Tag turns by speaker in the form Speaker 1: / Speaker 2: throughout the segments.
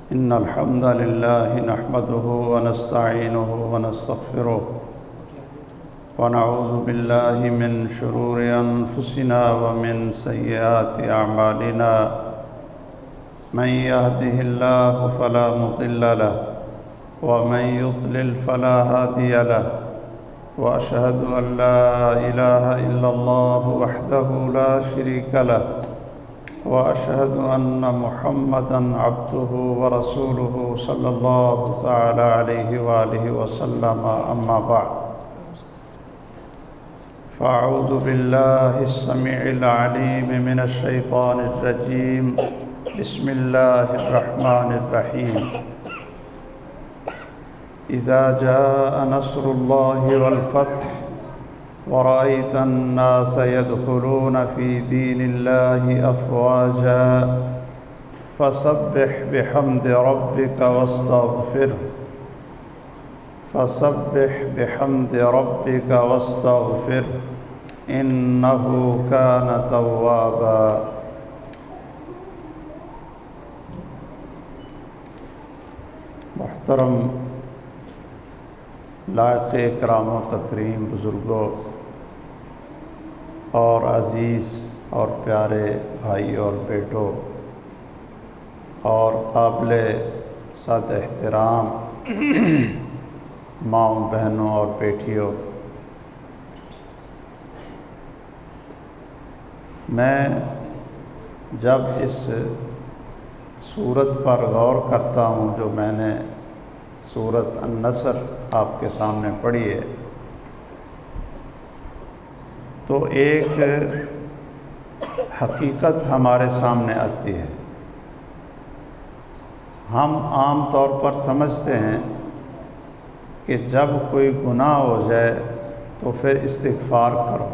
Speaker 1: إن الحمد لله نحمده ونستعينه ونستغفره ونعوذ بالله من شرور أنفسنا ومن سيئات أعمالنا من يهده الله فلا مضل له ومن يضلل فلا هادي له وأشهد أن لا إله إلا الله وحده لا شريك له وأشهد أن محمدًا عبده ورسوله صلى الله تعالى عليه وآله وسلم أما بعد فأعوذ بالله السميع العليم من الشيطان الرجيم بسم الله الرحمن الرحيم إذا جاء نصر الله والفتح ورأيت الناس يدخلون في دين الله أفواجا فسبح بحمد ربك واستغفره إنه كان توابا۔ محترم لائق اکرام و تکریم بزرگوں اور عزیز اور پیارے بھائی اور بیٹوں اور قابل صد احترام ماؤں بہنوں اور بیٹیوں، میں جب اس سورت پر غور کرتا ہوں جو میں نے سورت النصر آپ کے سامنے پڑھی ہے، تو ایک حقیقت ہمارے سامنے آتی ہے۔ ہم عام طور پر سمجھتے ہیں کہ جب کوئی گناہ ہو جائے تو پھر استغفار کرو،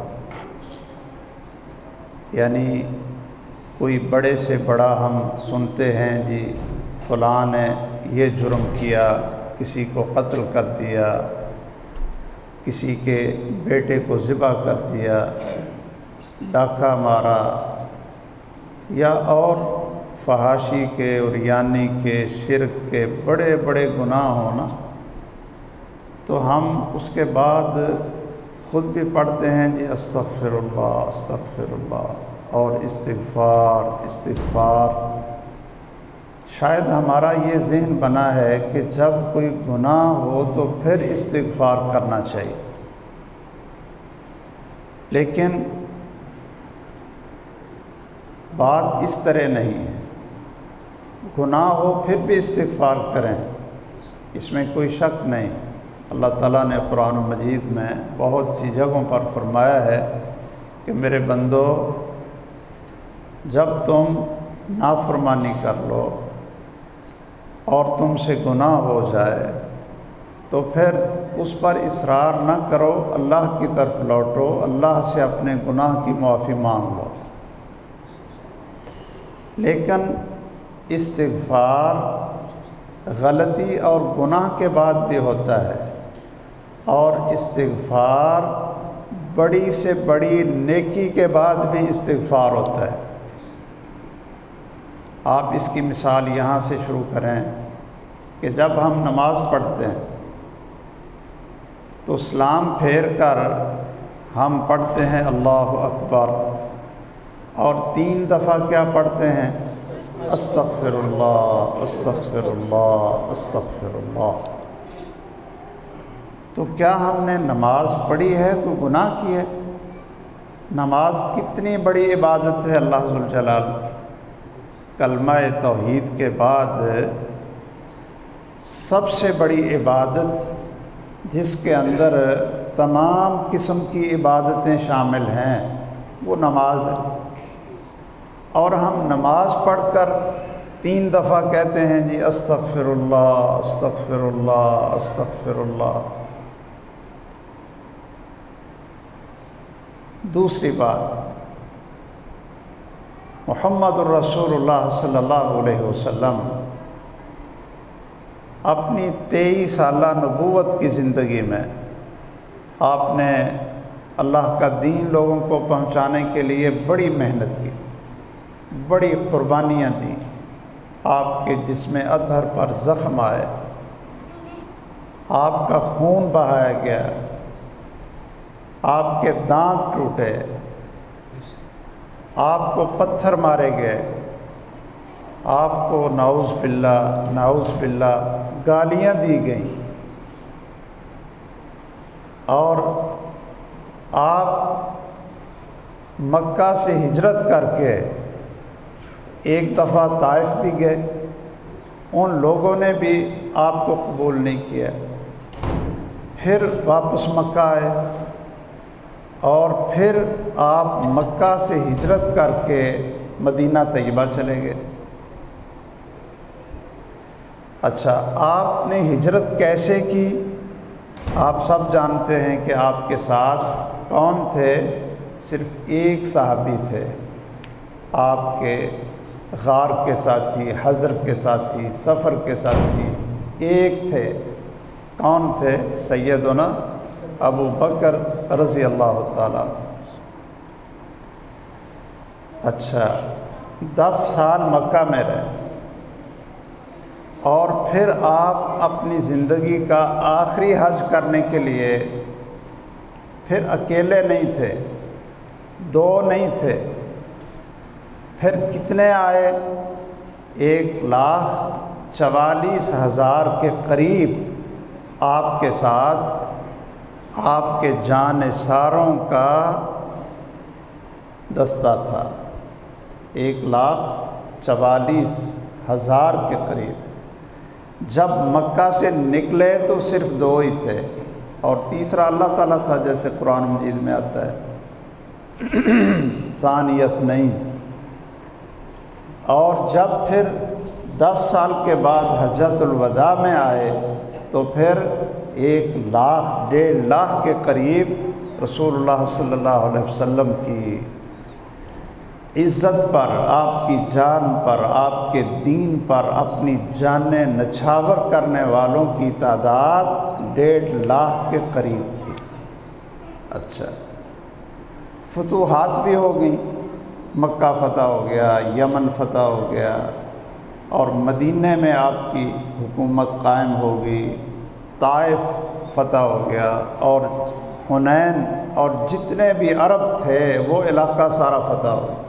Speaker 1: یعنی کوئی بڑے سے بڑا ہم سنتے ہیں جی فلاں نے یہ جرم کیا، کسی کو قتل کر دیا، کسی کے بیٹے کو ذبح کر دیا، ڈاکہ مارا، یا اور فحاشی کے عریانی کے شرک کے بڑے بڑے گناہ ہونا، تو ہم اس کے بعد خود بھی پڑھتے ہیں جی استغفر اللہ اور استغفار۔ شاید ہمارا یہ ذہن بنا ہے کہ جب کوئی گناہ ہو تو پھر استغفار کرنا چاہیے، لیکن بات اس طرح نہیں ہے۔ گناہ ہو پھر بھی استغفار کریں، اس میں کوئی شک نہیں۔ اللہ تعالیٰ نے قرآن مجید میں بہت سی جگہوں پر فرمایا ہے کہ میرے بندو، جب تم نافرمانی کر لو اور تم سے گناہ ہو جائے تو پھر اس پر اصرار نہ کرو، اللہ کی طرف لوٹو، اللہ سے اپنے گناہ کی معافی مانگ لو۔ لیکن استغفار غلطی اور گناہ کے بعد بھی ہوتا ہے، اور استغفار بڑی سے بڑی نیکی کے بعد بھی استغفار ہوتا ہے۔ آپ اس کی مثال یہاں سے شروع کریں کہ جب ہم نماز پڑھتے ہیں تو سلام پھیر کر ہم پڑھتے ہیں اللہ اکبر، اور 3 دفعہ کیا پڑھتے ہیں؟ استغفر اللہ۔ تو کیا ہم نے نماز پڑھی ہے، کوئی گناہ کی ہے؟ نماز کتنی بڑی عبادت ہے اللہ ذوالجلال کی۔ کلمہ توحید کے بعد سب سے بڑی عبادت، جس کے اندر تمام قسم کی عبادتیں شامل ہیں، وہ نماز ہے۔ اور ہم نماز پڑھ کر 3 دفعہ کہتے ہیں جی استغفر اللہ۔ دوسری بات، محمد الرسول اللہ صلی اللہ علیہ وسلم اپنی 23 سالہ نبوت کی زندگی میں آپ نے اللہ کا دین لوگوں کو پہنچانے کے لیے بڑی محنت کی، بڑی قربانیاں دیں، آپ کے جسم اطہر پر زخم آئے، آپ کا خون بہایا گیا، آپ کے دانت ٹوٹے، آپ کو پتھر مارے گئے، آپ کو نعوذ باللہ گالیاں دی گئیں، اور آپ مکہ سے ہجرت کر کے ایک دفعہ طائف بھی گئے، ان لوگوں نے بھی آپ کو قبول نہیں کیا، پھر واپس مکہ آئے، اور پھر آپ مکہ سے ہجرت کر کے مدینہ طیبہ چلے گئے۔ اچھا، آپ نے ہجرت کیسے کی؟ آپ سب جانتے ہیں کہ آپ کے ساتھ کون تھے؟ صرف ایک صحابی تھے، آپ کے غار کے ساتھی، حضر کے ساتھی، سفر کے ساتھی ایک تھے۔ کون تھے؟ سیدنا ابو بکر رضی اللہ تعالیٰ۔ اچھا، 10 سال مکہ میں رہے، اور پھر آپ اپنی زندگی کا آخری حج کرنے کے لیے پھر اکیلے نہیں تھے، 2 نہیں تھے، پھر کتنے آئے؟ 1,44,000 کے قریب آپ کے ساتھ آپ کے جانثاروں کا دستہ تھا، 1,44,000 کے قریب۔ جب مکہ سے نکلے تو صرف 2 ہی تھے، اور تیسرا اللہ تعالیٰ تھا، جیسے قرآن مجید میں آتا ہے ثانی اثنین۔ اور جب پھر 10 سال کے بعد حجۃ الوداع میں آئے تو پھر 1,00,000 1,50,000 کے قریب رسول اللہ صلی اللہ علیہ وسلم کی عزت پر، آپ کی جان پر، آپ کے دین پر اپنی جانیں نچھاور کرنے والوں کی تعداد 1,50,000 کے قریب تھی۔ اچھا، فتوحات بھی ہو گئیں، مکہ فتح ہو گیا، یمن فتح ہو گیا، اور مدینہ میں آپ کی حکومت قائم ہو گئی، طائف فتح ہو گیا، اور حنین اور جتنے بھی عرب تھے وہ علاقہ سارا فتح ہو گیا۔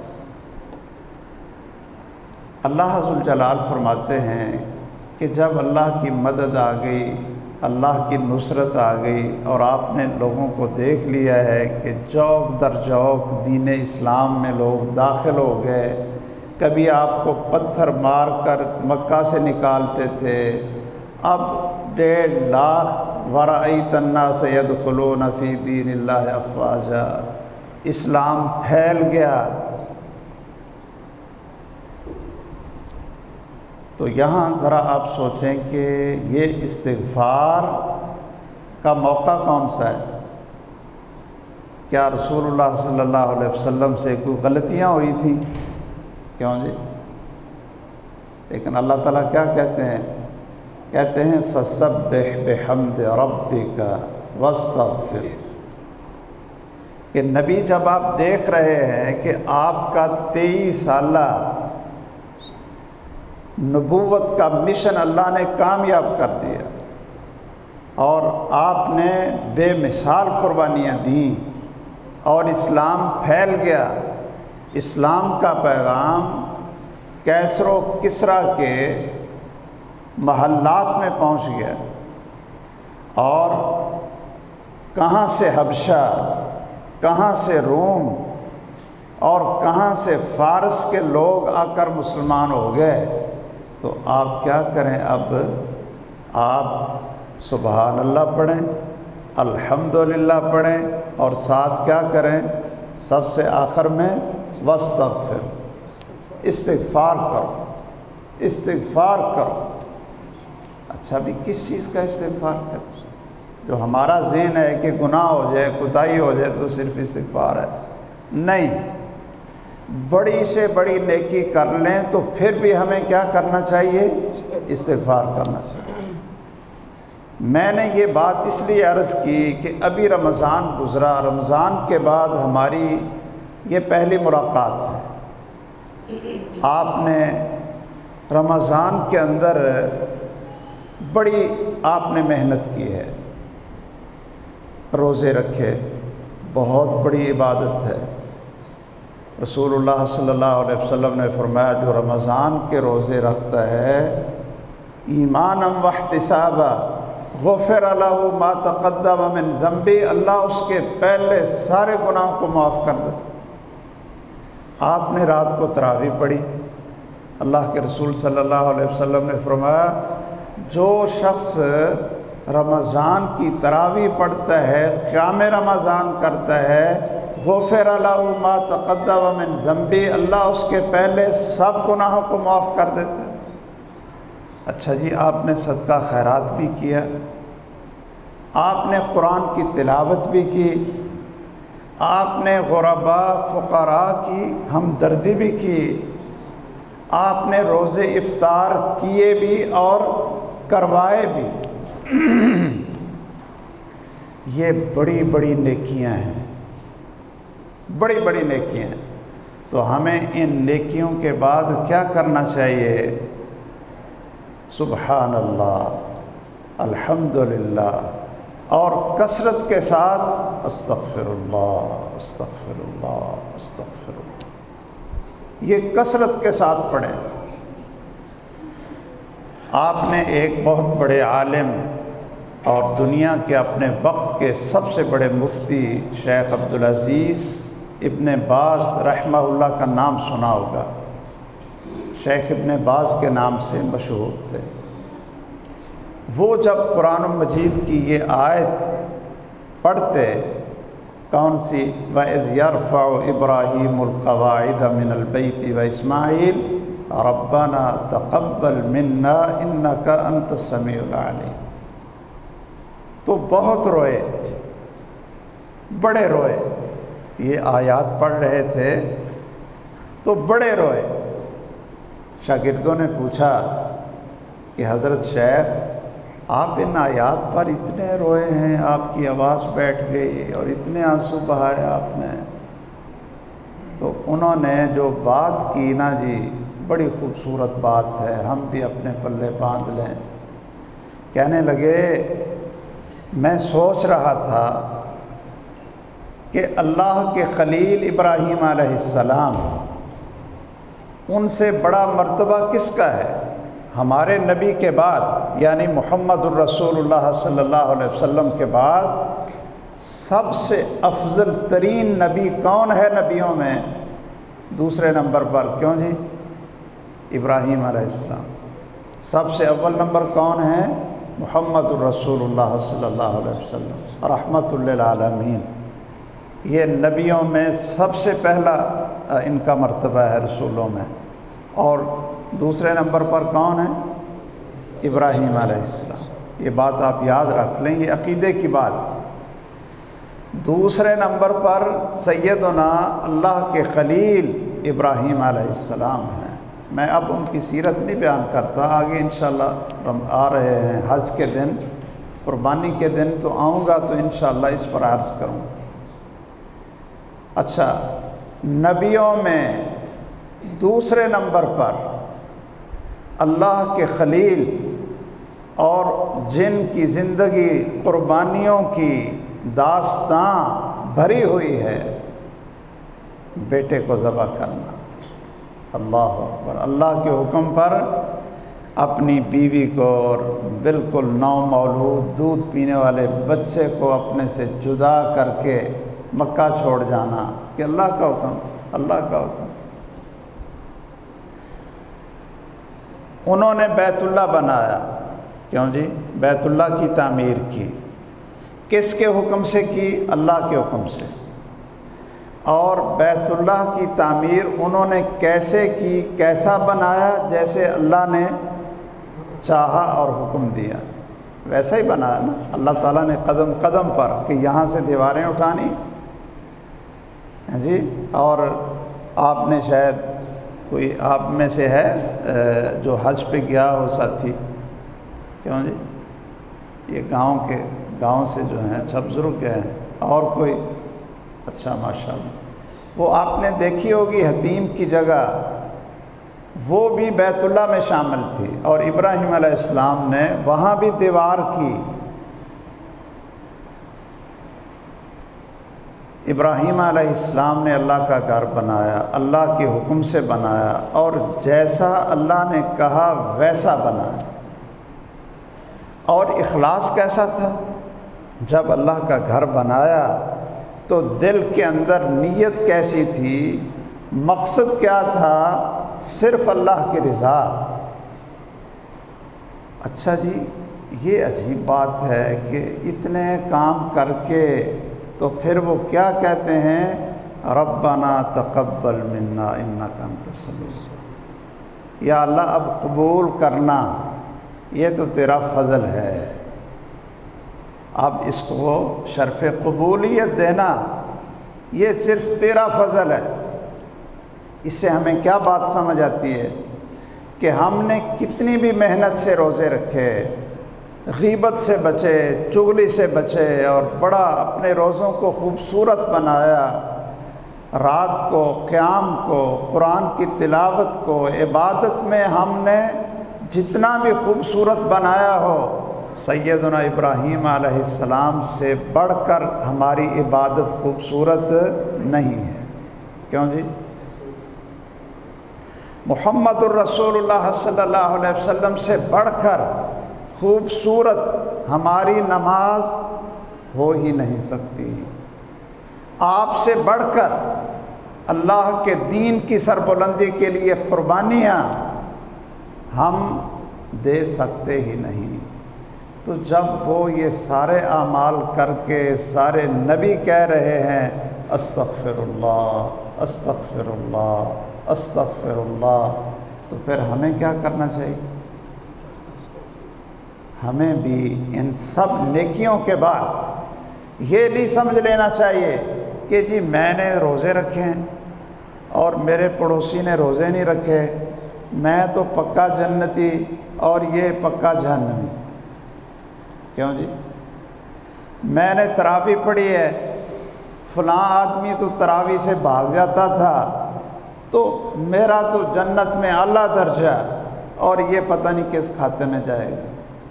Speaker 1: اللہ ذوالجلال فرماتے ہیں کہ جب اللہ کی مدد آ گئی، اللہ کی نصرت آ گئی، اور آپ نے لوگوں کو دیکھ لیا ہے کہ جوق در جوق دین اسلام میں لوگ داخل ہو گئے، کبھی آپ کو پتھر مار کر مکہ سے نکالتے تھے، اب 1,50,000 وَرَأَيْتَ النَّاسَ يَدْخُلُونَ فِي دِينِ اللَّهِ أَفْوَاجًا، اسلام پھیل گیا۔ تو یہاں ذرا آپ سوچیں کہ یہ استغفار کا موقع کون سا ہے؟ کیا رسول اللہ صلی اللہ علیہ وسلم سے کوئی غلطیاں ہوئی تھیں؟ کیوں جی؟ لیکن اللہ تعالیٰ کیا کہتے ہیں؟ کہتے ہیں فَسَبِّحْ بِحَمْدِ رَبِّكَ وَاسْتَغْفِرْ، کہ نبی جب آپ دیکھ رہے ہیں کہ آپ کا 23 سالہ نبوت کا مشن اللہ نے کامیاب کر دیا، اور آپ نے بے مثال قربانیاں دیں، اور اسلام پھیل گیا، اسلام کا پیغام کیسر و کسریٰ کے محلات میں پہنچ گیا، اور کہاں سے حبشہ، کہاں سے روم، اور کہاں سے فارس کے لوگ آ کر مسلمان ہو گئے۔ تو آپ کیا کریں؟ اب آپ سبحان اللہ پڑھیں، الحمدللہ پڑھیں، اور ساتھ کیا کریں؟ سب سے آخر میں واستغفر، استغفار کرو، استغفار کرو۔ اچھا، بھی کس چیز کا استغفار کرو؟ جو ہمارا ذہن ہے کہ گناہ ہو جائے، کوتاہی ہو جائے تو صرف استغفار ہے، نہیں، بڑی سے بڑی نیکی کر لیں تو پھر بھی ہمیں کیا کرنا چاہیے؟ استغفار کرنا چاہیے۔ میں نے یہ بات اس لیے عرض کی کہ ابھی رمضان گزرا، رمضان کے بعد ہماری یہ پہلی ملاقات ہے۔ آپ نے رمضان کے اندر بڑی آپ نے محنت کی ہے، روزے رکھے، بہت بڑی عبادت ہے۔ رسول اللہ صلی اللہ علیہ وسلم نے فرمایا جو رمضان کے روزے رکھتا ہے ایمانا واحتسابا غفر لہ ما تقدم من ذنبہ، اللہ اس کے پہلے سارے گناہوں کو معاف کر دیتا۔ آپ نے رات کو تراویح پڑھی، اللہ کے رسول صلی اللہ علیہ وسلم نے فرمایا جو شخص رمضان کی تراویح پڑھتا ہے، قیام رمضان کرتا ہے، غفر لہ ما تقدم من ذنبہ، اللہ اس کے پہلے سب گناہوں کو معاف کر دیتا ہے۔ اچھا جی، آپ نے صدقہ خیرات بھی کیا، آپ نے قرآن کی تلاوت بھی کی، آپ نے غرباء فقراء کی ہمدردی بھی کی، آپ نے روزے افطار کیے بھی اور کروائے بھی۔ یہ بڑی بڑی نیکیاں ہیں، بڑی بڑی نیکیاں ہیں۔ تو ہمیں ان نیکیوں کے بعد کیا کرنا چاہیے؟ سبحان اللہ، الحمدللہ، اور کثرت کے ساتھ استغفر اللہ استغفر اللہ استغفر اللہ، یہ کثرت کے ساتھ پڑھیں۔ آپ نے ایک بہت بڑے عالم اور دنیا کے اپنے وقت کے سب سے بڑے مفتی شیخ عبدالعزیز ابن باز رحمہ اللہ کا نام سنا ہوگا۔ شیخ ابن باز کے نام سے مشہور تھے۔ وہ جب قرآن مجید کی یہ آیت پڑھتے، کون سی؟ وَإِذْ يَرْفَعُ إِبْرَاهِيمُ الْقَوَاعِدَ مِنَ الْبَيْتِ وَإِسْمَاعِيلُ رَبَّنَا تَقَبَّلْ مِنَّا إِنَّكَ أَنْتَ السَّمِيعُ الْعَلِيمُ، تو بہت روئے، بڑے روئے۔ یہ آیات پڑھ رہے تھے تو بڑے روئے۔ شاگردوں نے پوچھا کہ حضرت شیخ آپ ان آیات پر اتنے روئے ہیں، آپ کی آواز بیٹھ گئی اور اتنے آنسو بہائے آپ نے۔ تو انہوں نے جو بات کی نا جی، بڑی خوبصورت بات ہے، ہم بھی اپنے پلے باندھ لیں۔ کہنے لگے میں سوچ رہا تھا کہ اللہ کے خلیل ابراہیم علیہ السلام، ان سے بڑا مرتبہ کس کا ہے؟ ہمارے نبی کے بعد، یعنی محمد الرسول اللہ صلی اللہ علیہ وسلم کے بعد سب سے افضل ترین نبی کون ہے نبیوں میں؟ دوسرے نمبر پر کیوں جی؟ ابراہیم علیہ السلام۔ سب سے اول نمبر کون ہے؟ محمد الرسول اللہ صلی اللہ علیہ وسلم رحمت للعالمین۔ یہ نبیوں میں سب سے پہلا ان کا مرتبہ ہے رسولوں میں۔ اور دوسرے نمبر پر کون ہے؟ ابراہیم علیہ السلام۔ یہ بات آپ یاد رکھ لیں، یہ عقیدے کی بات۔ دوسرے نمبر پر سیدنا اللہ کے خلیل ابراہیم علیہ السلام ہیں۔ میں اب ان کی سیرت نہیں بیان کرتا، آگے انشاءاللہ آ رہے ہیں حج کے دن، قربانی کے دن، تو آؤں گا تو انشاءاللہ اس پر عرض کروں۔ اچھا، نبیوں میں دوسرے نمبر پر اللہ کے خلیل اور جن کی زندگی قربانیوں کی داستان بھری ہوئی ہے، بیٹے کو ذبح کرنا۔ اللہ اکبر! اللہ کے حکم پر اپنی بیوی کو اور بالکل نو مولود دودھ پینے والے بچے کو اپنے سے جدا کر کے مکہ چھوڑ جانا، کہ اللہ کا حکم، اللہ کا حکم۔ انہوں نے بیت اللہ بنایا، کیوں جی؟ بیت اللہ کی تعمیر کی، کس کے حکم سے کی؟ اللہ کے حکم سے۔ اور بیت اللہ کی تعمیر انہوں نے کیسے کی، کیسا بنایا؟ جیسے اللہ نے چاہا اور حکم دیا ویسا ہی بنایا نا۔ اللہ تعالیٰ نے قدم قدم پر کہ یہاں سے دیواریں اٹھانی جی، اور آپ نے شاید کوئی آپ میں سے ہے جو حج پہ گیا ہو ساتھی، کیوں جی؟ یہ گاؤں سے جو ہیں، اچھا بزرگ گئے ہیں، اور کوئی؟ اچھا ماشاءاللہ۔ وہ آپ نے دیکھی ہوگی حتیم کی جگہ، وہ بھی بیت اللہ میں شامل تھی، اور ابراہیم علیہ السلام نے وہاں بھی دیوار کی۔ ابراہیم علیہ السلام نے اللہ کا گھر بنایا، اللہ کے حکم سے بنایا، اور جیسا اللہ نے کہا ویسا بنایا۔ اور اخلاص کیسا تھا؟ جب اللہ کا گھر بنایا تو دل کے اندر نیت کیسی تھی، مقصد کیا تھا؟ صرف اللہ کی رضا۔ اچھا جی، یہ عجیب بات ہے کہ اتنے کام کر کے تو پھر وہ کیا کہتے ہیں؟ ربنا تقبل منا انک انت السمیع العلیم، یا اللہ اب قبول کرنا، یہ تو تیرا فضل ہے، اب اس کو شرف قبولیت دینا یہ صرف تیرا فضل ہے۔ اس سے ہمیں کیا بات سمجھ آتی ہے کہ ہم نے کتنی بھی محنت سے روزے رکھے، غیبت سے بچے، چغلی سے بچے، اور بڑا اپنے روزوں کو خوبصورت بنایا، رات کو، قیام کو، قرآن کی تلاوت کو، عبادت میں ہم نے جتنا بھی خوبصورت بنایا ہو، سیدنا ابراہیم علیہ السلام سے بڑھ کر ہماری عبادت خوبصورت نہیں ہے۔ کیوں جی؟ محمد الرسول اللہ صلی اللہ علیہ وسلم سے بڑھ کر خوبصورت ہماری نماز ہو ہی نہیں سکتی۔ آپ سے بڑھ کر اللہ کے دین کی سربلندی کے لیے قربانیاں ہم دے سکتے ہی نہیں۔ تو جب وہ یہ سارے اعمال کر کے سارے نبی کہہ رہے ہیں استغفر اللہ استغفر اللہ استغفر اللہ، تو پھر ہمیں کیا کرنا چاہیے؟ ہمیں بھی ان سب نیکیوں کے بعد یہ نہیں سمجھ لینا چاہیے کہ جی میں نے روزے رکھے ہیں اور میرے پڑوسی نے روزے نہیں رکھے، میں تو پکا جنتی اور یہ پکا جہنمی۔ کیوں جی؟ میں نے تراویح پڑھی ہے، فلاں آدمی تو تراویح سے بھاگ جاتا تھا، تو میرا تو جنت میں اعلیٰ درجہ، اور یہ پتہ نہیں کس کھاتے میں جائے گا۔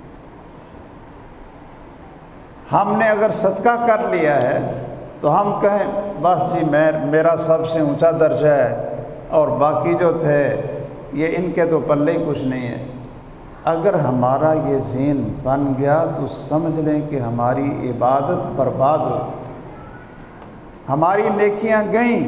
Speaker 1: ہم نے اگر صدقہ کر لیا ہے تو ہم کہیں بس جی میرا سب سے اونچا درجہ ہے، اور باقی جو تھے یہ ان کے تو پلے ہی کچھ نہیں ہے۔ اگر ہمارا یہ ذہن بن گیا تو سمجھ لیں کہ ہماری عبادت برباد ہو گئی، ہماری نیکیاں گئیں۔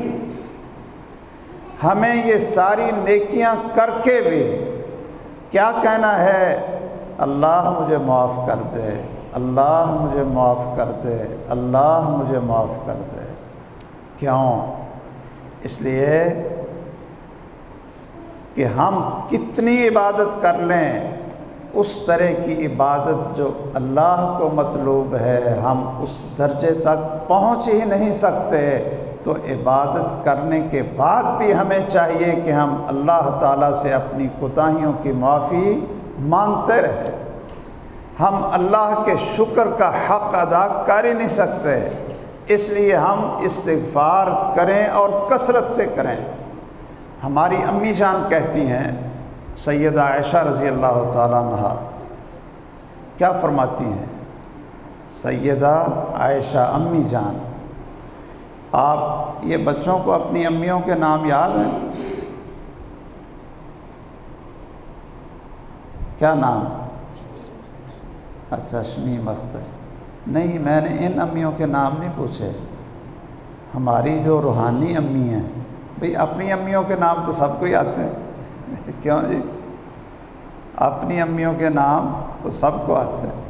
Speaker 1: ہمیں یہ ساری نیکیاں کر کے بھی کیا کہنا ہے؟ اللہ مجھے معاف کر دے، اللہ مجھے معاف کر دے، اللہ مجھے معاف کر دے۔ کیوں؟ اس لیے کہ ہم کتنی عبادت کر لیں، اس طرح کی عبادت جو اللہ کو مطلوب ہے ہم اس درجے تک پہنچ ہی نہیں سکتے۔ تو عبادت کرنے کے بعد بھی ہمیں چاہیے کہ ہم اللہ تعالیٰ سے اپنی کوتاہیوں کی معافی مانگتے رہیں۔ ہم اللہ کے شکر کا حق ادا کر ہی نہیں سکتے، اس لیے ہم استغفار کریں اور کثرت سے کریں۔ ہماری امی جان کہتی ہیں، سیدہ عائشہ رضی اللہ تعالیٰ عنہا کیا فرماتی ہیں؟ سیدہ عائشہ امی جان، آپ یہ بچوں کو اپنی امیوں کے نام یاد ہیں؟ کیا نام؟ اچھا، شمیم اختر۔ نہیں، میں نے ان امیوں کے نام نہیں پوچھے، ہماری جو روحانی امی ہیں، بھئی اپنی امیوں کے نام تو سب کو ہی آتے ہیں۔ کیوں جی؟ اپنی امیوں کے نام تو سب کو آتے ہیں،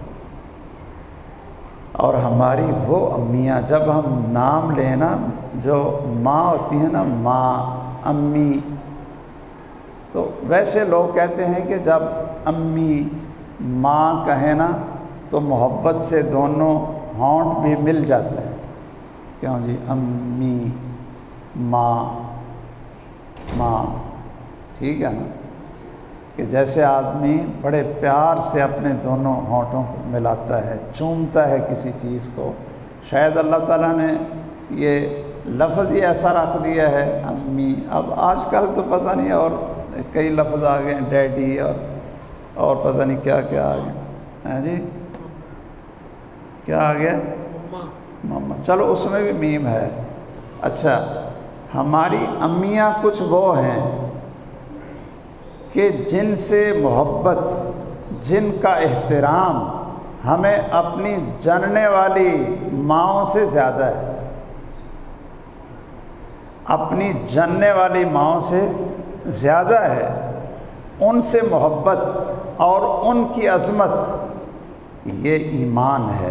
Speaker 1: اور ہماری وہ امیاں جب ہم نام لینا، جو ماں ہوتی ہیں نا، ماں، امی، تو ویسے لوگ کہتے ہیں کہ جب امی ماں کہیں نا تو محبت سے دونوں ہونٹ بھی مل جاتے ہیں۔ کیوں جی؟ امی، ماں، ماں، ٹھیک ہے نا؟ کہ جیسے آدمی بڑے پیار سے اپنے دونوں ہونٹوں کو ملاتا ہے، چومتا ہے کسی چیز کو، شاید اللہ تعالیٰ نے یہ لفظ ہی ایسا رکھ دیا ہے امی۔ اب آج کل تو پتہ نہیں، اور کئی لفظ آ گئے، ڈیڈی اور پتہ نہیں کیا کیا آ گیا. ہاں جی کیا آ گیا؟ مما. چلو اس میں بھی میم ہے. اچھا ہماری امیاں کچھ وہ ہیں کہ جن سے محبت، جن کا احترام ہمیں اپنی جننے والی ماؤں سے زیادہ ہے، اپنی جننے والی ماؤں سے زیادہ ہے. ان سے محبت اور ان کی عظمت یہ ایمان ہے،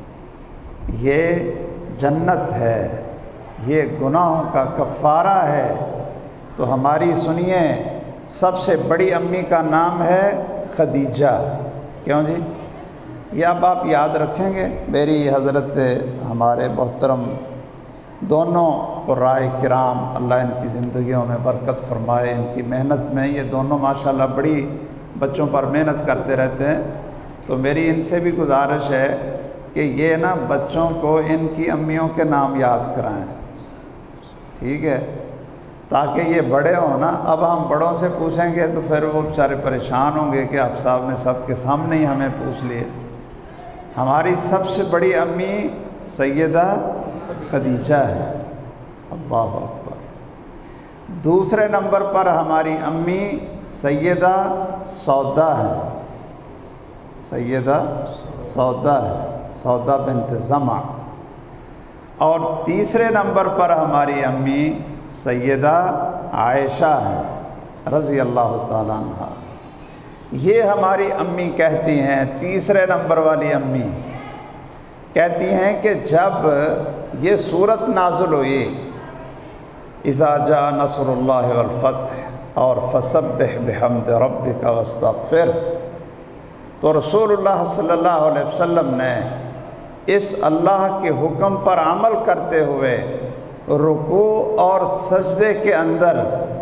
Speaker 1: یہ جنت ہے، یہ گناہوں کا کفارہ ہے. تو ہماری سنیے سب سے بڑی امی کا نام ہے خدیجہ. کیوں جی؟ یہ اب آپ یاد رکھیں گے. میری حضرت ہمارے محترم دونوں قرائے کرام، اللہ ان کی زندگیوں میں برکت فرمائے، ان کی محنت میں، یہ دونوں ماشاءاللہ بڑی بچوں پر محنت کرتے رہتے ہیں. تو میری ان سے بھی گزارش ہے کہ یہ نا بچوں کو ان کی امیوں کے نام یاد کرائیں، ٹھیک ہے؟ تاکہ یہ بڑے ہوں نا. اب ہم بڑوں سے پوچھیں گے تو پھر وہ بیچارے پریشان ہوں گے کہ آپ صاحب نے سب کے سامنے ہی ہمیں پوچھ لیے. ہماری سب سے بڑی امی سیدہ خدیجہ ہے. اللہ اکبر. دوسرے نمبر پر ہماری امی سیدہ سودا ہے، سیدہ سودا ہے، سودا بنت زمع. اور تیسرے نمبر پر ہماری امی سیدہ عائشہ ہے رضی اللہ تعالیٰ عنہ. یہ ہماری امی کہتی ہیں، تیسرے نمبر والی امی کہتی ہیں کہ جب یہ صورت نازل ہوئی اذا جاء نصر اللہ والفتح اور فسبح بحمد ربک واستغفر، تو رسول اللہ صلی اللہ علیہ وسلم نے اس اللہ کے حکم پر عمل کرتے ہوئے رکوع اور سجدے کے اندر،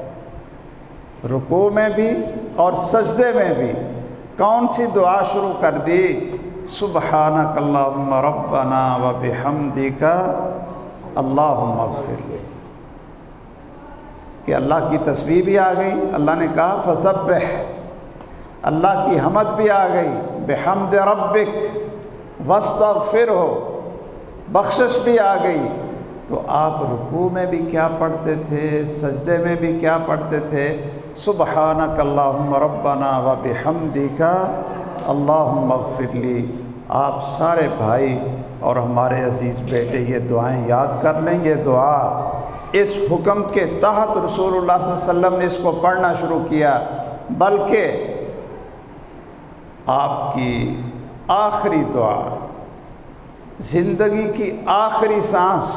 Speaker 1: رکوع میں بھی اور سجدے میں بھی کون سی دعا شروع کر دی؟ سبحانک اللہم ربنا وبحمدک اللہم اغفر لی. کہ اللہ کی تسبیح بھی آ گئی، اللہ نے کہا فسبح، اللہ کی حمد بھی آ گئی بحمد ربک، واستغفرہ، بخشش بھی آ گئی. تو آپ رکوع میں بھی کیا پڑھتے تھے، سجدے میں بھی کیا پڑھتے تھے؟ سبحانک اللہم ربنا وبحمدک اللہم اغفر لی. آپ سارے بھائی اور ہمارے عزیز بیٹے یہ دعائیں یاد کر لیں. یہ دعا اس حکم کے تحت رسول اللہ صلی اللہ علیہ وسلم نے اس کو پڑھنا شروع کیا، بلکہ آپ کی آخری دعا، زندگی کی آخری سانس،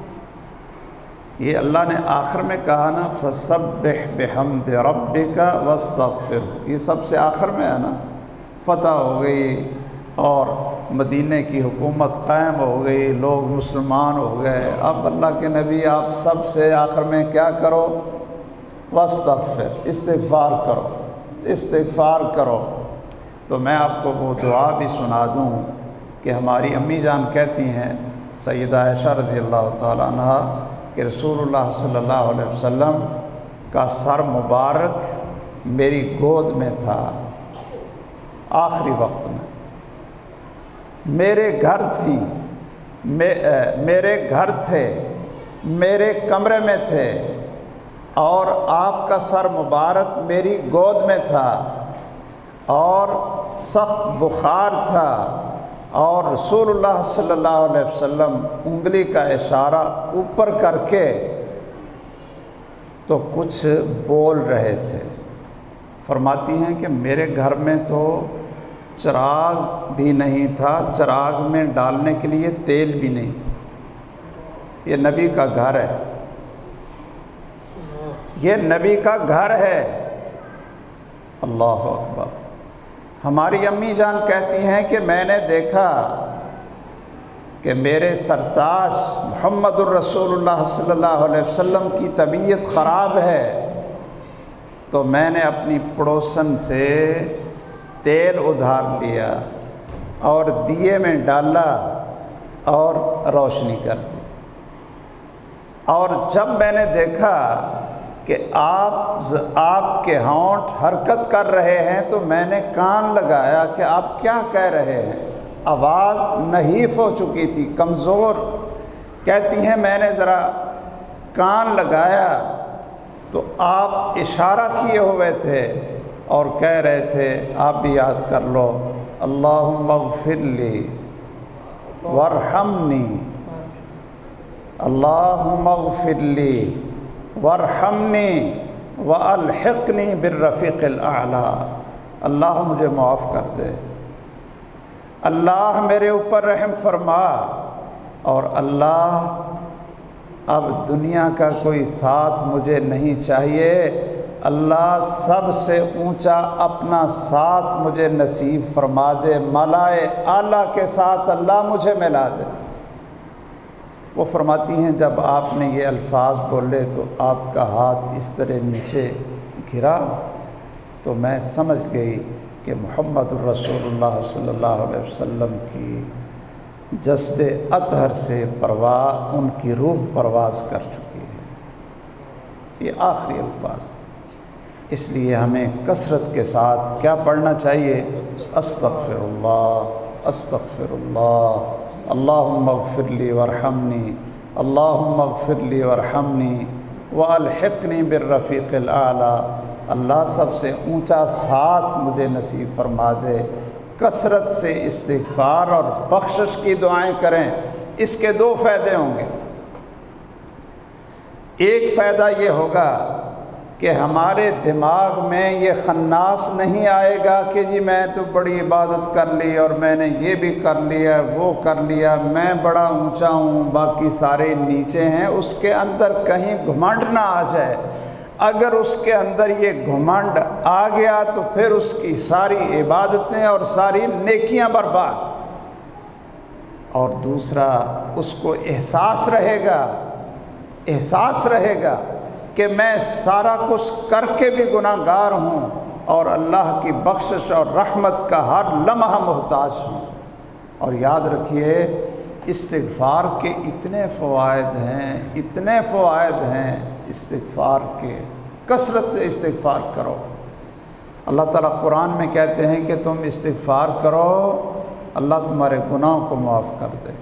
Speaker 1: یہ اللہ نے آخر میں کہا نا فسبح بحمد ربک واستغفر، یہ سب سے آخر میں ہے نا. فتح ہو گئی اور مدینہ کی حکومت قائم ہو گئی، لوگ مسلمان ہو گئے. اب اللہ کے نبی آپ سب سے آخر میں کیا کرو؟ واستغفر، استغفار کرو، استغفار کرو. تو میں آپ کو وہ دعا بھی سنا دوں کہ ہماری امی جان کہتی ہیں سیدہ عائشہ رضی اللہ تعالیٰ عنہ کہ رسول اللہ صلی اللہ علیہ وسلم کا سر مبارک میری گود میں تھا آخری وقت میں. میرے گھر تھی، میرے گھر تھے، میرے کمرے میں تھے، اور آپ کا سر مبارک میری گود میں تھا، اور سخت بخار تھا، اور رسول اللہ صلی اللہ علیہ وسلم انگلی کا اشارہ اوپر کر کے تو کچھ بول رہے تھے. فرماتی ہیں کہ میرے گھر میں تو چراغ بھی نہیں تھا، چراغ میں ڈالنے کے لیے تیل بھی نہیں تھا. یہ نبی کا گھر ہے، یہ نبی کا گھر ہے. اللہ اکبر. ہماری امی جان کہتی ہیں کہ میں نے دیکھا کہ میرے سرتاج محمد الرسول اللہ صلی اللہ علیہ وسلم کی طبیعت خراب ہے، تو میں نے اپنی پڑوسن سے تیل ادھار لیا اور دیے میں ڈالا اور روشنی کر دی. اور جب میں نے دیکھا کہ آپ کے ہونٹ حرکت کر رہے ہیں تو میں نے کان لگایا کہ آپ کیا کہہ رہے ہیں۔ آواز نحیف ہو چکی تھی، کمزور، کہتی ہیں میں نے ذرا کان لگایا تو آپ اشارہ کیے ہوئے تھے اور کہہ رہے تھے، آپ بھی یاد کر لو، اللہم اغفر لی وارحمنی، اللہم اغفر لی وارحمنی والحقنی بالرفیق الاعلیٰ، اللہ مجھے معاف کر دے، اللہ میرے اوپر رحم فرما، اور اللہ اب دنیا کا کوئی ساتھ مجھے نہیں چاہیے، اللہ سب سے اونچا اپنا ساتھ مجھے نصیب فرما دے، ملائے اعلیٰ کے ساتھ اللہ مجھے ملا دے۔ وہ فرماتی ہیں جب آپ نے یہ الفاظ بولے تو آپ کا ہاتھ اس طرح نیچے گرا تو میں سمجھ گئی کہ محمد الرسول اللہ صلی اللہ علیہ وسلم کی جسد اطہر سے پرواز، ان کی روح پرواز کر چکی ہے۔ یہ آخری الفاظ تھے، اس لیے ہمیں کثرت کے ساتھ کیا پڑھنا چاہیے؟ استغفر اللہ، استغفر اللہ، اللہم اغفر لی وارحمنی، اللہم اغفر لی وارحمنی والحقنی بالرفیق الاعلیٰ، اللہ سب سے اونچا ساتھ مجھے نصیب فرما دے۔ کثرت سے استغفار اور بخشش کی دعائیں کریں، اس کے دو فائدے ہوں گے۔ ایک فائدہ یہ ہوگا کہ ہمارے دماغ میں یہ خناس نہیں آئے گا کہ جی میں تو بڑی عبادت کر لی اور میں نے یہ بھی کر لیا وہ کر لیا، میں بڑا اونچا ہوں باقی سارے نیچے ہیں، اس کے اندر کہیں گھمنڈ نہ آ جائے۔ اگر اس کے اندر یہ گھمنڈ آ گیا تو پھر اس کی ساری عبادتیں اور ساری نیکیاں برباد۔ اور دوسرا، اس کو احساس رہے گا کہ میں سارا کچھ کر کے بھی گناہ گار ہوں اور اللہ کی بخشش اور رحمت کا ہر لمحہ محتاج ہوں۔ اور یاد رکھیے استغفار کے اتنے فوائد ہیں استغفار کے، کثرت سے استغفار کرو۔ اللہ تعالیٰ قرآن میں کہتے ہیں کہ تم استغفار کرو، اللہ تمہارے گناہوں کو معاف کر دے۔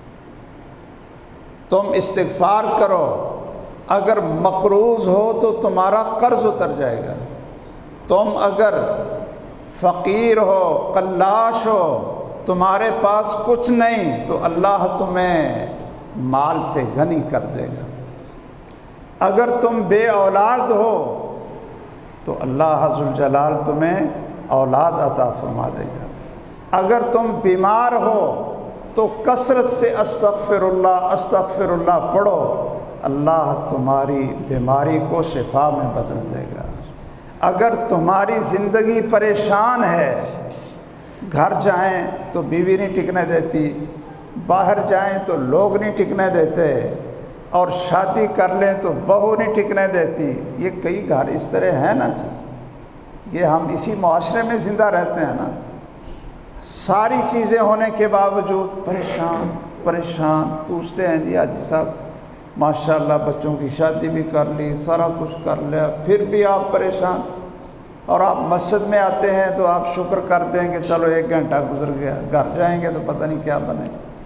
Speaker 1: تم استغفار کرو، اگر مقروض ہو تو تمہارا قرض اتر جائے گا، تم اگر فقیر ہو، قلاش ہو، تمہارے پاس کچھ نہیں تو اللہ تمہیں مال سے غنی کر دے گا، اگر تم بے اولاد ہو تو اللہ ذوالجلال تمہیں اولاد عطا فرما دے گا، اگر تم بیمار ہو تو کثرت سے استغفر اللہ پڑھو، اللہ تمہاری بیماری کو شفا میں بدل دے گا۔ اگر تمہاری زندگی پریشان ہے، گھر جائیں تو بیوی نہیں ٹکنے دیتی، باہر جائیں تو لوگ نہیں ٹکنے دیتے، اور شادی کر لیں تو بہو نہیں ٹکنے دیتی، یہ کئی گھر اس طرح ہیں نا جی، یہ ہم اسی معاشرے میں زندہ رہتے ہیں نا، ساری چیزیں ہونے کے باوجود پریشان پوچھتے ہیں جی حاجی صاحب ماشاءاللہ بچوں کی شادی بھی کر لی، سارا کچھ کر لیا، پھر بھی آپ پریشان، اور آپ مسجد میں آتے ہیں تو آپ شکر کرتے ہیں کہ چلو 1 گھنٹہ گزر گیا، گھر جائیں گے تو پتہ نہیں کیا بنے۔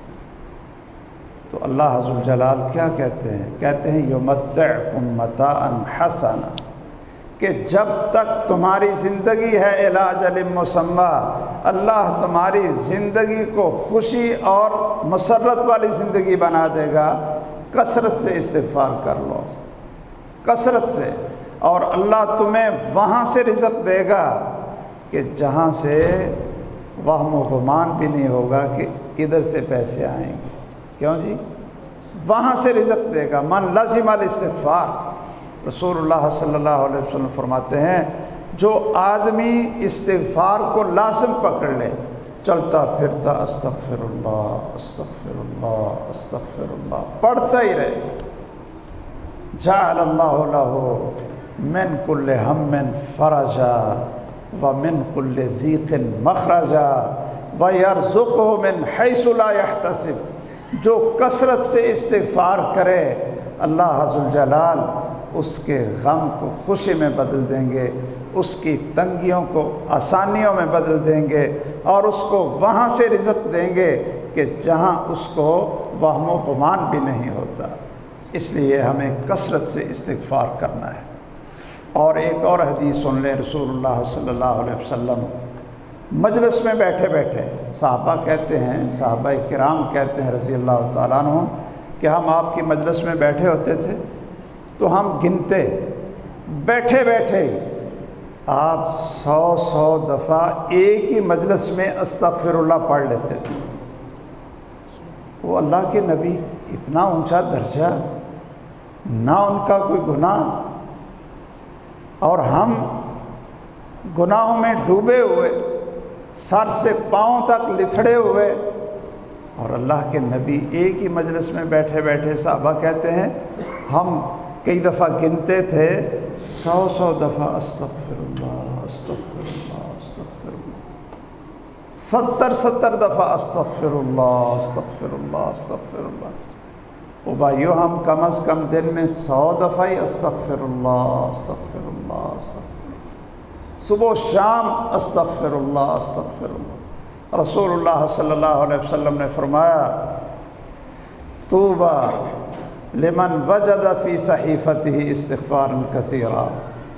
Speaker 1: تو اللہ ذوالجلال کیا کہتے ہیں یمتعکم متاعا حسنا، کہ جب تک تمہاری زندگی ہے الی اجل مسمی، اللہ تمہاری زندگی کو خوشی اور مسرت والی زندگی بنا دے گا۔ کثرت سے استغفار کر لو، کثرت سے، اور اللہ تمہیں وہاں سے رزق دے گا کہ جہاں سے وہم و گمان بھی نہیں ہوگا کہ ادھر سے پیسے آئیں گے، کیوں جی؟ وہاں سے رزق دے گا۔ من لازم الاستغفار، رسول اللہ صلی اللہ علیہ وسلم فرماتے ہیں جو آدمی استغفار کو لازم پکڑ لے، چلتا پھرتا استغفر اللہ استغفر اللہ استغفر اللہ پڑھتا ہی رہے، جعل اللہ لہ من کل ہم فرجا ومن کل ضیق مخرجا ویرزقہ من حیث لا یحتسب، جو کثرت سے استغفار کرے اللہ ذوالجلال اس کے غم کو خوشی میں بدل دیں گے، اس کی تنگیوں کو آسانیوں میں بدل دیں گے، اور اس کو وہاں سے رزق دیں گے کہ جہاں اس کو وہم و گمان بھی نہیں ہوتا۔ اس لیے ہمیں کثرت سے استغفار کرنا ہے۔ اور ایک اور حدیث سن لیں، رسول اللہ صلی اللہ علیہ وسلم مجلس میں بیٹھے بیٹھے، صحابہ کہتے ہیں، صحابہ کرام کہتے ہیں رضی اللہ تعالیٰ عنہ کہ ہم آپ کی مجلس میں بیٹھے ہوتے تھے تو ہم گنتے، بیٹھے بیٹھے آپ 100 دفعہ ایک ہی مجلس میں استغفر اللہ پڑھ لیتے تھے۔ وہ اللہ کے نبی، اتنا اونچا درجہ، نہ ان کا کوئی گناہ، اور ہم گناہوں میں ڈوبے ہوئے، سر سے پاؤں تک لتھڑے ہوئے، اور اللہ کے نبی ایک ہی مجلس میں بیٹھے بیٹھے، صحابہ کہتے ہیں ہم کئی دفعہ گنتے تھے 100 دفعہ استغفر اللہ استغفر اللہ استغفر اللہ، 70 دفعہ استغفر اللہ استغفر اللہ استغفر اللہ۔ وہ بھائیو، ہم کم از کم دن میں 100 دفعہ ہی استغفر اللہ استغفر اللہ استغفر اللہ، صبح و شام استغفر اللہ استغفر اللہ۔ رسول اللہ صلی اللہ علیہ وسلم نے فرمایا، طوبیٰ لمن وجد فی صحیفتہ استغفارا کثیرا،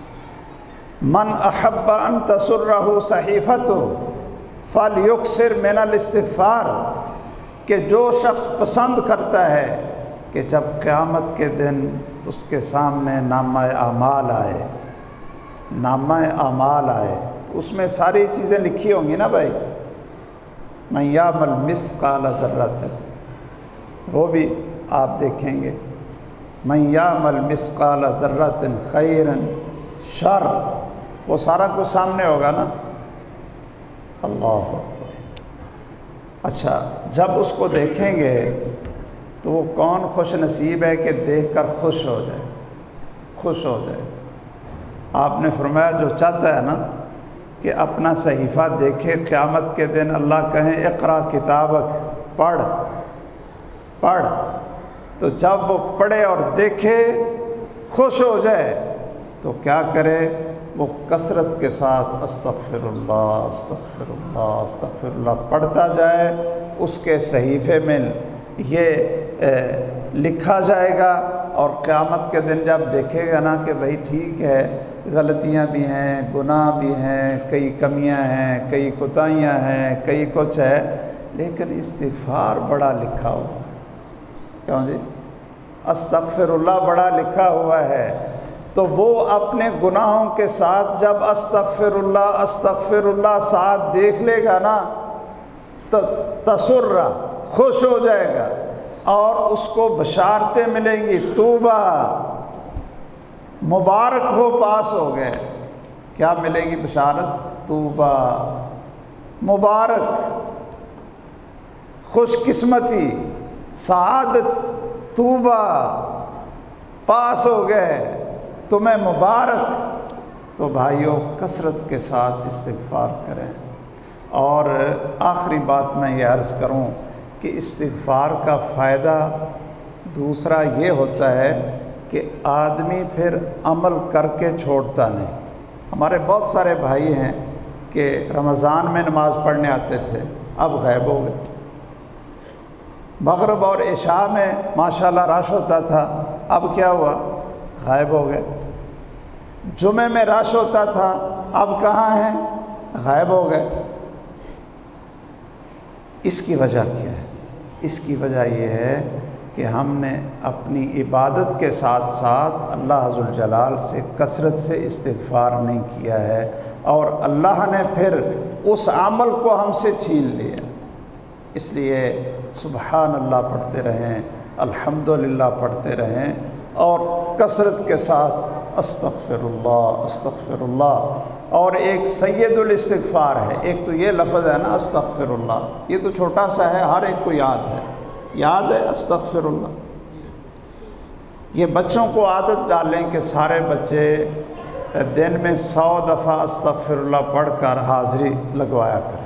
Speaker 1: من احب ان تسرہ صحیفتہ فلیکثر من الاستغفار، کہ جو شخص پسند کرتا ہے کہ جب قیامت کے دن اس کے سامنے نامہ اعمال آئے، نامہ اعمال آئے تو اس میں ساری چیزیں لکھی ہوں گی نا بھائی، من یعمل مثقال ذرۃ، وہ بھی آپ دیکھیں گے، من یعمل مثقال ذرۃ خیرا شر، وہ سارا کچھ سامنے ہوگا نا۔ اللہ اکبر۔ اچھا، جب اس کو دیکھیں گے تو وہ کون خوش نصیب ہے کہ دیکھ کر خوش ہو جائے، خوش ہو جائے۔ آپ نے فرمایا جو چاہتا ہے نا کہ اپنا صحیفہ دیکھے قیامت کے دن، اللہ کہیں اقرا کتابک، پڑھ پڑھ، تو جب وہ پڑھے اور دیکھے خوش ہو جائے تو کیا کرے؟ وہ کثرت کے ساتھ استغفر اللہ استغفر اللہ استغفر اللہ پڑھتا جائے، اس کے صحیفے میں یہ لکھا جائے گا، اور قیامت کے دن جب دیکھے گا نا کہ بھائی ٹھیک ہے، غلطیاں بھی ہیں، گناہ بھی ہیں، کئی کمیاں ہیں، کئی کوتاہیاں ہیں، کئی کچھ ہے، لیکن استغفار بڑا لکھا ہوا ہے۔ کیوں جی؟ استغفر اللہ بڑا لکھا ہوا ہے، تو وہ اپنے گناہوں کے ساتھ جب استغفر اللہ ساتھ دیکھ لے گا نا تو تسرہ، خوش ہو جائے گا، اور اس کو بشارتیں ملیں گی، طوبیٰ، مبارک ہو، پاس ہو گئے۔ کیا ملے گی بشارت؟ طوبیٰ، مبارک، خوش قسمتی، سعادت، طوبیٰ، پاس ہو گئے، تمہیں مبارک۔ تو بھائیوں، کثرت کے ساتھ استغفار کریں۔ اور آخری بات میں یہ عرض کروں کہ استغفار کا فائدہ دوسرا یہ ہوتا ہے کہ آدمی پھر عمل کر کے چھوڑتا نہیں۔ ہمارے بہت سارے بھائی ہیں کہ رمضان میں نماز پڑھنے آتے تھے، اب غائب ہو گئے۔ مغرب اور عشاء میں ماشاءاللہ رش ہوتا تھا، اب کیا ہوا؟ غائب ہو گئے۔ جمعے میں رش ہوتا تھا، اب کہاں ہیں؟ غائب ہو گئے۔ اس کی وجہ کیا ہے؟ اس کی وجہ یہ ہے کہ ہم نے اپنی عبادت کے ساتھ ساتھ اللہ ذوالجلال سے کثرت سے استغفار نہیں کیا ہے، اور اللہ نے پھر اس عمل کو ہم سے چھین لیا۔ اس لیے سبحان اللہ پڑھتے رہیں، الحمدللہ پڑھتے رہیں، اور کثرت کے ساتھ استغفر اللہ استغفر اللہ۔ اور ایک سید الاستغفار ہے، ایک تو یہ لفظ ہے نا استغفر اللہ، یہ تو چھوٹا سا ہے، ہر ایک کو یاد ہے، یاد ہے استغفر اللہ۔ یہ بچوں کو عادت ڈالیں کہ سارے بچے دن میں 100 دفعہ استغفر اللہ پڑھ کر حاضری لگوایا کریں،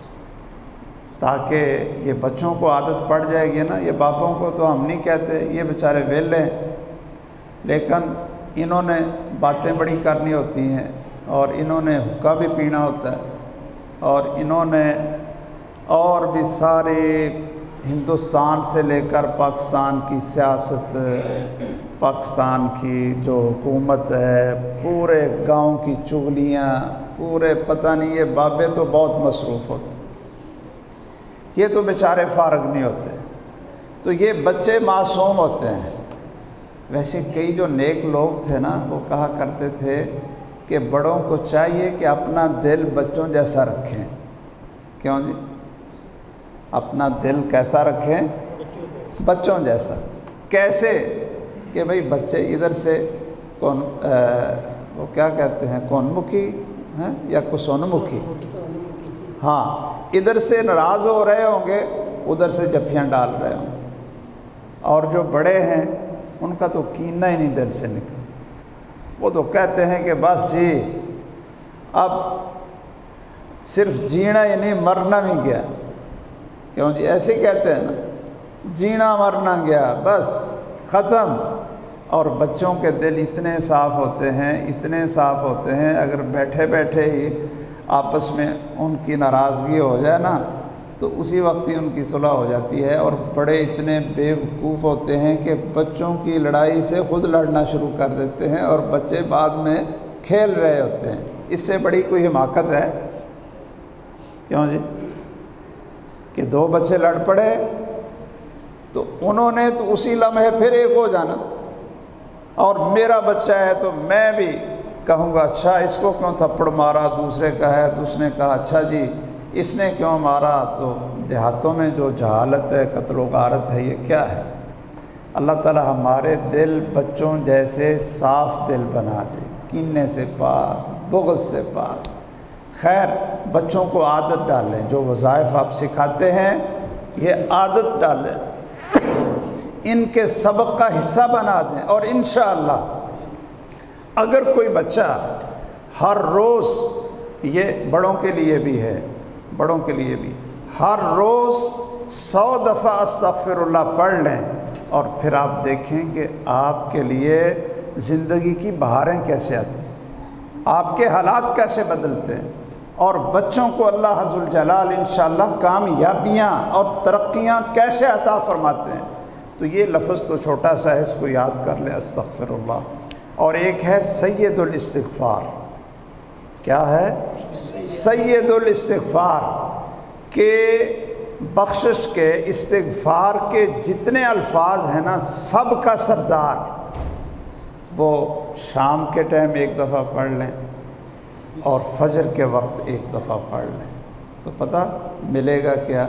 Speaker 1: تاکہ یہ بچوں کو عادت پڑ جائے گی نا۔ یہ باپوں کو تو ہم نہیں کہتے، یہ بیچارے ویلے ہیں، لیکن انہوں نے باتیں بڑی کرنی ہوتی ہیں اور انہوں نے حقہ بھی پینا ہوتا ہے اور انہوں نے اور بھی سارے ہندوستان سے لے کر پاکستان کی سیاست، پاکستان کی جو حکومت ہے، پورے گاؤں کی چغلیاں، پورے پتہ نہیں، یہ بابے تو بہت مصروف ہوتے، یہ تو بیچارے فارغ نہیں ہوتے، تو یہ بچے معصوم ہوتے ہیں۔ ویسے کئی جو نیک لوگ تھے نا، وہ کہا کرتے تھے کہ بڑوں کو چاہیے کہ اپنا دل بچوں جیسا رکھیں۔ کیوں جی؟ اپنا دل کیسا رکھیں؟ بچوں جیسا۔ کیسے؟ کہ بھئی بچے ادھر سے وہ کیا کہتے ہیں، کون مکھی ہیں یا کسون مکھی، ہاں، ادھر سے ناراض ہو رہے ہوں گے، ادھر سے جفیاں ڈال رہے ہوں گے، اور جو بڑے ہیں ان کا تو کینہ ہی نہیں دل سے نکل، وہ تو کہتے ہیں کہ بس جی اب صرف جینا ہی نہیں، مرنا بھی گیا۔ کیوں جی؟ ایسے کہتے ہیں نا، جینا مرنا گیا، بس ختم۔ اور بچوں کے دل اتنے صاف ہوتے ہیں، اتنے صاف ہوتے ہیں، اگر بیٹھے بیٹھے ہی آپس میں ان کی ناراضگی ہو جائے نا تو اسی وقت ہی ان کی صلح ہو جاتی ہے۔ اور بڑے اتنے بیوقوف ہوتے ہیں کہ بچوں کی لڑائی سے خود لڑنا شروع کر دیتے ہیں اور بچے بعد میں کھیل رہے ہوتے ہیں۔ اس سے بڑی کوئی حماقت ہے؟ کیوں جی؟ کہ دو بچے لڑ پڑے تو انہوں نے تو اسی لمحے پھر ایک ہو جانا، اور میرا بچہ ہے تو میں بھی کہوں گا اچھا اس کو کیوں تھپڑ مارا، دوسرے کا ہے تو اس نے کہا اچھا جی اس نے کیوں مارا۔ تو دیہاتوں میں جو جہالت ہے، قتل و غارت ہے، یہ کیا ہے؟ اللہ تعالی ہمارے دل بچوں جیسے صاف دل بنا دے، کینے سے پاک، بغض سے پاک۔ خیر، بچوں کو عادت ڈالیں، جو وظائف آپ سکھاتے ہیں یہ عادت ڈالیں، ان کے سبق کا حصہ بنا دیں، اور انشاءاللہ اگر کوئی بچہ ہر روز، یہ بڑوں کے لیے بھی ہے، بڑوں کے لیے بھی، ہر روز 100 دفعہ استغفر اللہ پڑھ لیں، اور پھر آپ دیکھیں کہ آپ کے لیے زندگی کی بہاریں کیسے آتی ہیں، آپ کے حالات کیسے بدلتے ہیں، اور بچوں کو اللہ عز الجلال انشاءاللہ کامیابیاں اور ترقیاں کیسے عطا فرماتے ہیں۔ تو یہ لفظ تو چھوٹا سا ہے، اس کو یاد کر لیں، استغفر اللہ۔ اور ایک ہے سید الاستغفار۔ کیا ہے؟ سید الاستغفار، کہ بخشش کے، استغفار کے جتنے الفاظ ہیں نا، سب کا سردار، وہ شام کے ٹائم ایک دفعہ پڑھ لیں اور فجر کے وقت ایک دفعہ پڑھ لیں، تو پتہ ملے گا کیا؟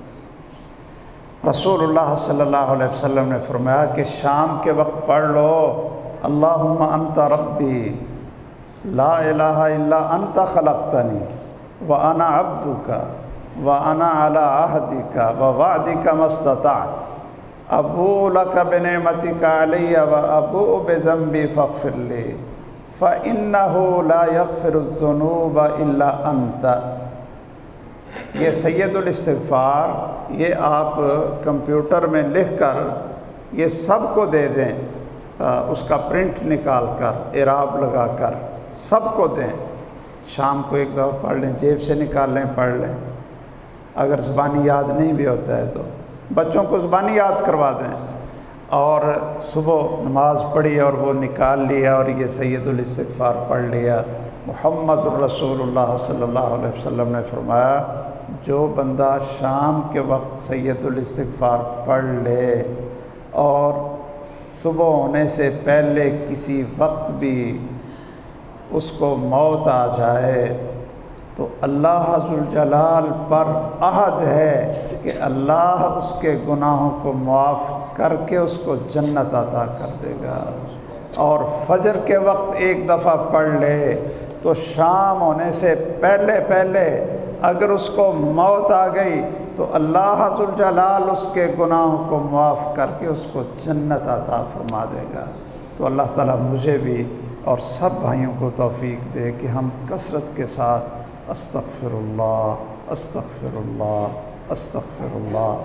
Speaker 1: رسول اللہ صلی اللہ علیہ وسلم نے فرمایا کہ شام کے وقت پڑھ لو، اللہم انت ربی لا الہ الا انت خلقتنی وانا عبدک وانا علی عہدک ووعدک ما استطعت ابوء لک بنعمتک علی وابوء بذنبی فاغفر لی فإنہ لا یغفر الذنوب الا انت۔ یہ سید الاستغفار، یہ آپ کمپیوٹر میں لکھ کر یہ سب کو دے دیں، اس کا پرنٹ نکال کر، اعراب لگا کر سب کو دیں، شام کو ایک دفعہ پڑھ لیں، جیب سے نکال لیں پڑھ لیں، اگر زبانی یاد نہیں بھی ہوتا ہے تو بچوں کو زبانی یاد کروا دیں، اور صبح نماز پڑھی اور وہ نکال لیا اور یہ سید الاستغفار پڑھ لیا۔ محمد الرسول اللہ صلی اللہ علیہ وسلم نے فرمایا جو بندہ شام کے وقت سید الاستغفار پڑھ لے اور صبح ہونے سے پہلے کسی وقت بھی اس کو موت آ جائے تو اللہ ذوالجلال پر عہد ہے کہ اللہ اس کے گناہوں کو معاف کر کے اس کو جنت عطا کر دے گا۔ اور فجر کے وقت ایک دفعہ پڑھ لے تو شام ہونے سے پہلے اگر اس کو موت آ گئی تو اللہ ذوالجلال اس کے گناہوں کو معاف کر کے اس کو جنت عطا فرما دے گا۔ تو اللہ تعالیٰ مجھے بھی اور سب بھائیوں کو توفیق دے کہ ہم کثرت کے ساتھ استغفر اللہ استغفر اللہ استغفر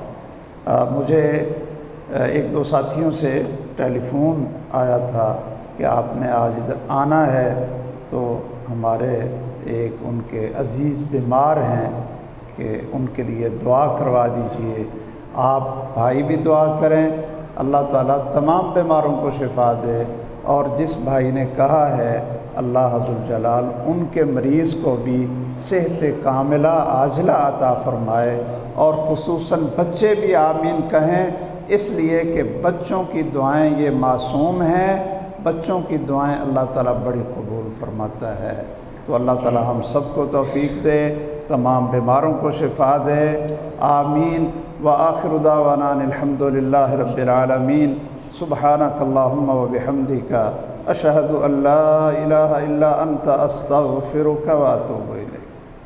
Speaker 1: اللہ۔ مجھے ایک دو ساتھیوں سے ٹیلی فون آیا تھا کہ آپ نے آج ادھر آنا ہے، تو ہمارے ایک ان کے عزیز بیمار ہیں کہ ان کے لیے دعا کروا دیجئے۔ آپ بھائی بھی دعا کریں، اللہ تعالیٰ تمام بیماروں کو شفا دے، اور جس بھائی نے کہا ہے اللہ ذوالجلال ان کے مریض کو بھی صحت کاملہ عاجلہ عطا فرمائے، اور خصوصاً بچے بھی آمین کہیں، اس لیے کہ بچوں کی دعائیں یہ معصوم ہیں، بچوں کی دعائیں اللہ تعالیٰ بڑی قبول فرماتا ہے۔ تو اللہ تعالیٰ ہم سب کو توفیق دے، تمام بیماروں کو شفا دے، آمین۔ وآخر دعوانا الحمد للہ رب العالمین۔ سبحانک اللہم وبحمدک، اشہد ان لا الہ الا انت، استغفرک واتوب الیک۔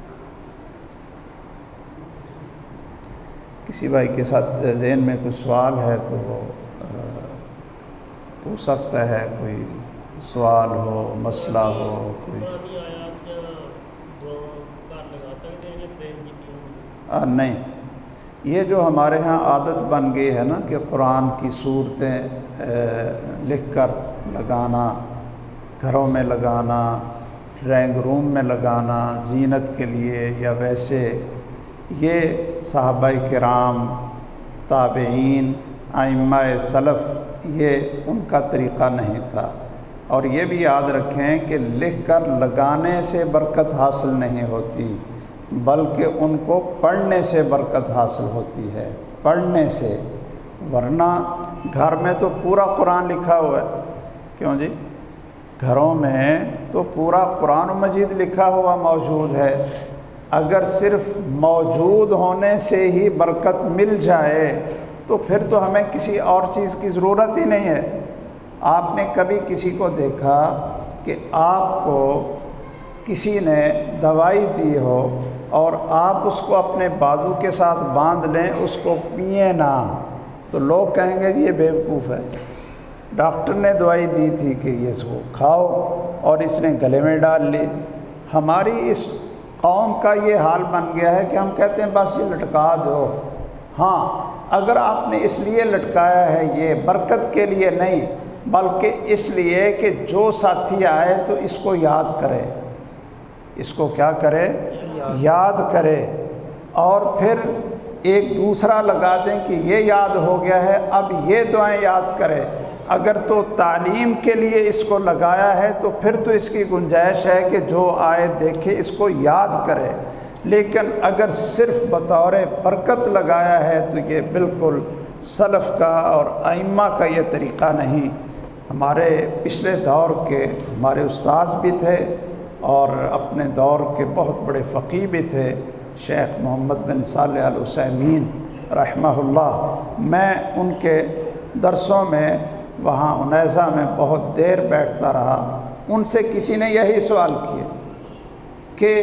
Speaker 1: کسی بھائی کے ساتھ ذہن میں کوئی سوال ہے تو وہ پوچھ سکتا ہے، کوئی سوال ہو، مسئلہ ہو کوئی۔ نہیں، یہ جو ہمارے ہاں عادت بن گئی ہے نا کہ قرآن کی صورتیں لکھ کر لگانا، گھروں میں لگانا، ڈرائنگ روم میں لگانا زینت کے لیے یا ویسے، یہ صحابہ کرام، تابعین، ائمہ سلف، یہ ان کا طریقہ نہیں تھا۔ اور یہ بھی یاد رکھیں کہ لکھ کر لگانے سے برکت حاصل نہیں ہوتی، بلکہ ان کو پڑھنے سے برکت حاصل ہوتی ہے، پڑھنے سے۔ ورنہ گھر میں تو پورا قرآن لکھا ہوا ہے، کیوں جی؟ گھروں میں تو پورا قرآن مجید لکھا ہوا موجود ہے، اگر صرف موجود ہونے سے ہی برکت مل جائے تو پھر تو ہمیں کسی اور چیز کی ضرورت ہی نہیں ہے۔ آپ نے کبھی کسی کو دیکھا کہ آپ کو کسی نے دوائی دی ہو اور آپ اس کو اپنے بازو کے ساتھ باندھ لیں، اس کو پئیں نہ، تو لوگ کہیں گے یہ بیوقوف ہے، ڈاکٹر نے دوائی دی تھی کہ یہ اس کو کھاؤ اور اس نے گلے میں ڈال لی۔ ہماری اس قوم کا یہ حال بن گیا ہے کہ ہم کہتے ہیں بس یہ لٹکا دو۔ ہاں، اگر آپ نے اس لیے لٹکایا ہے، یہ برکت کے لیے نہیں، بلکہ اس لیے کہ جو ساتھی آئے تو اس کو یاد کرے، اس کو کیا کرے؟ یاد کرے، اور پھر ایک دوسرا لگا دیں کہ یہ یاد ہو گیا ہے، اب یہ دعائیں یاد کرے۔ اگر تو تعلیم کے لیے اس کو لگایا ہے تو پھر تو اس کی گنجائش ہے کہ جو آئے دیکھے اس کو یاد کرے، لیکن اگر صرف بطور برکت لگایا ہے تو یہ بالکل سلف کا اور ائمہ کا یہ طریقہ نہیں۔ ہمارے پچھلے دور کے ہمارے استاذ بھی تھے اور اپنے دور کے بہت بڑے فقیہ بھی تھے، شیخ محمد بن صالح العثیمین رحمہ اللہ۔ میں ان کے درسوں میں وہاں انیزہ میں بہت دیر بیٹھتا رہا۔ ان سے کسی نے یہی سوال کیا کہ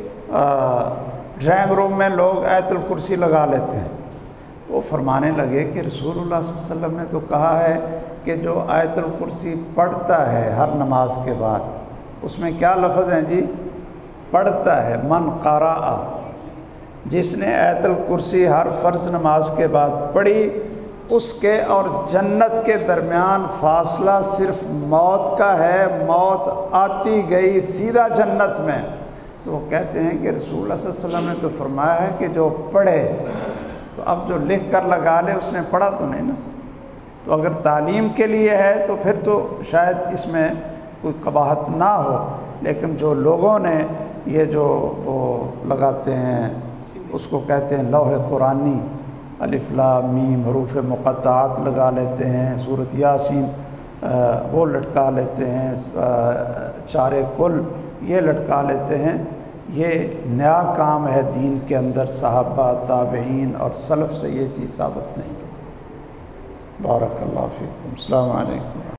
Speaker 1: ڈرائنگ روم میں لوگ آیت الکرسی لگا لیتے ہیں۔ وہ فرمانے لگے کہ رسول اللہ صلی اللہ علیہ وسلم نے تو کہا ہے کہ جو آیت الکرسی پڑھتا ہے ہر نماز کے بعد، اس میں کیا لفظ ہیں جی؟ پڑھتا ہے، من قرأ، جس نے آیت الکرسی ہر فرض نماز کے بعد پڑھی، اس کے اور جنت کے درمیان فاصلہ صرف موت کا ہے، موت آتی گئی سیدھا جنت میں۔ تو وہ کہتے ہیں کہ رسول اللہ صلی اللہ علیہ وسلم نے تو فرمایا ہے کہ جو پڑھے، تو اب جو لکھ کر لگا لے اس نے پڑھا تو نہیں نا۔ تو اگر تعلیم کے لیے ہے تو پھر تو شاید اس میں کوئی قباحت نہ ہو، لیکن جو لوگوں نے یہ جو وہ لگاتے ہیں اس کو کہتے ہیں لوح قرآنی، الف لام میم حروف مقطعات لگا لیتے ہیں، سورۃ یاسین وہ لٹکا لیتے ہیں، چارے کل یہ لٹکا لیتے ہیں۔ یہ نیا کام ہے دین کے اندر، صحابہ، تابعین اور سلف سے یہ چیز ثابت نہیں۔ بارک اللہ فیکم، السلام علیکم۔